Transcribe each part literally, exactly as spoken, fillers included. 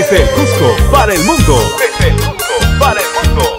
Desde el Cusco para el mundo. Desde el Cusco para el mundo.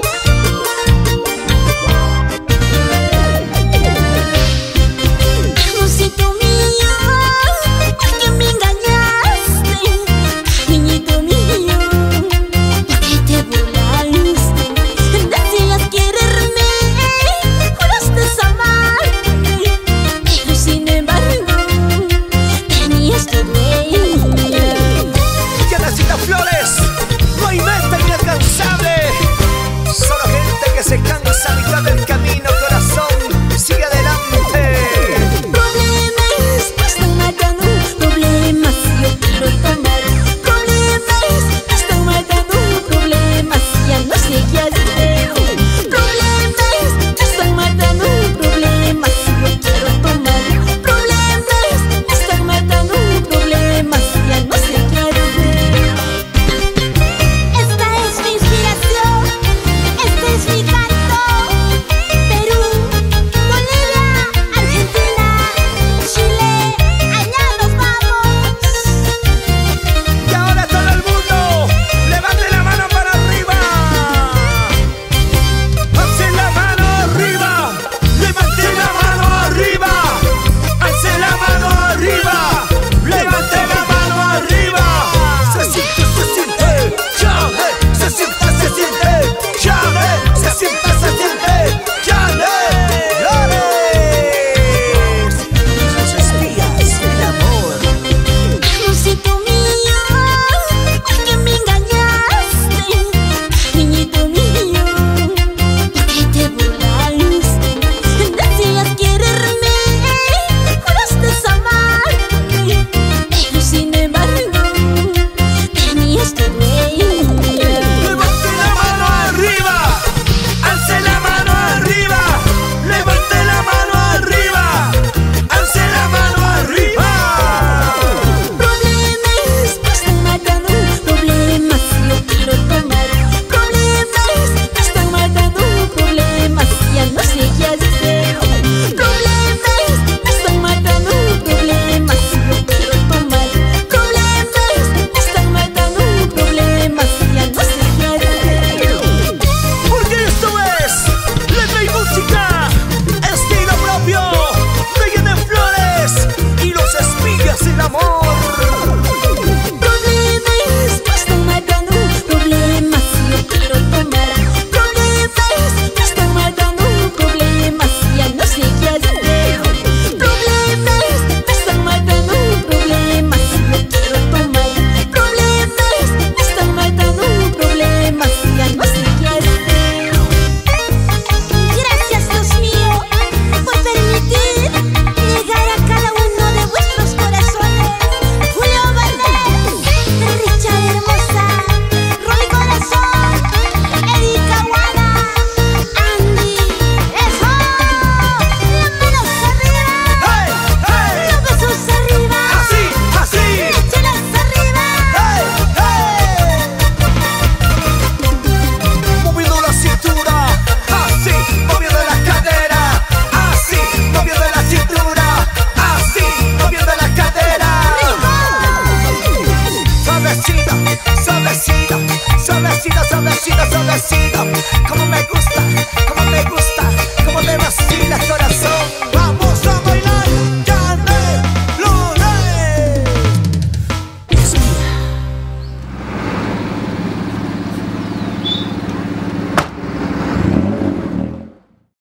Amorcito mío, ¿por qué me engañaste? Niñito mío, ¿por qué te burlaste? Decías quererme, juraste amarme, pero sin embargo tenías tu dueño. Yanacita Flores, no hay meta inalcanzable, solo gente que se cansa a mitad del camino. Corazón, sigue adelante. Problemas me están matando, problemas yo quiero tomar. Problemas me están matando, problemas ya no sé qué hacer. Problemas me están matando, problemas yo quiero tomar. Problemas me están matando, problemas ya no sé qué hacer. Esta es mi inspiración, este es mi canto. Perú, Bolivia, Argentina, Chile, allá nos vamos. Y ahora todo el mundo, levante la mano para arriba. Alce la mano arriba, levante la mano arriba. Alce la mano arriba, levante la mano arriba. Se siente, se siente, ya, eh, se siente, se siente, ya, eh, se siente, se siente, ya, eh. Flores, sus espías del amor. Amorcito mío, ¿por qué me engañaste? Niñito mío, ¿por qué te burlaste? Decías quererme, juraste amarme, pero sin embargo tenías tu dueño. Levante la mano arriba, alce la mano arriba, levante la mano arriba, alce la mano arriba. Problemas me están matando, problemas yo quiero tomar. Problemas me están matando, problemas ya no sé qué hacer. Problemas me están matando, problemas yo quiero tomar. Problemas me están matando, problemas ya no sé qué hacer. Porque esto es letra y música, estilo propio de Yana Flores y los espías del amor. Problemas me están matando, problemas yo quiero tomar. Problemas me están matando, problemas ya no sé qué hacer. Problemas me están matando, problemas yo quiero tomar. Problemas me están matando, problemas ya no sé qué hacer. Gracias, Dios mío, por permitir llegar a cada uno de vuestros corazones. Julio Valdés, Richard Hermosa, Roy Corazón, Erika Guada, Andy, eso, las manos arriba, ¡Hey, hey! los besos arriba, Así, así. échelas arriba. ¡Hey, hey! Moviendo la cintura, así, moviendo la cadera, así, moviendo la cintura, así, moviendo la cadera. Suavecita, suavecita, suavecita, suavecita, suavecita.